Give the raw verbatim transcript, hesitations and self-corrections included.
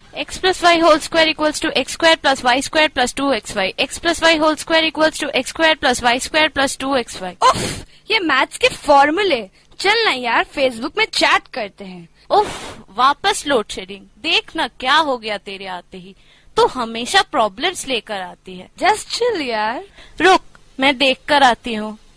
X plus Y whole square equals to X square plus Y square plus two X Y. X plus Y whole square equals to X square plus Y square plus two X Y. उफ, ये maths के फॉर्मूले। चल ना यार, Facebook में chat करते हैं। उफ, वापस लोड शेडिंग। देख ना क्या हो गया तेरे आते ही, तू हमेशा प्रॉब्लम्स लेकर आती है। जस्ट चिल यार। रुक, मैं देख कर आती हूँ।